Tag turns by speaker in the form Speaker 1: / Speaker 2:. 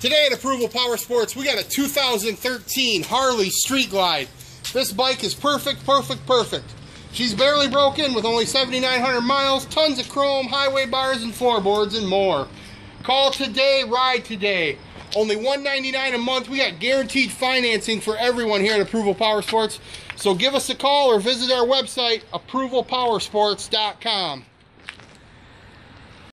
Speaker 1: Today at Approval Power Sports, we got a 2013 Harley Street Glide. This bike is perfect. She's barely broken with only 7,900 miles, tons of chrome, highway bars and floorboards and more. Call today, ride today. Only $199 a month. We got guaranteed financing for everyone here at Approval Power Sports. So give us a call or visit our website, approvalpowersports.com.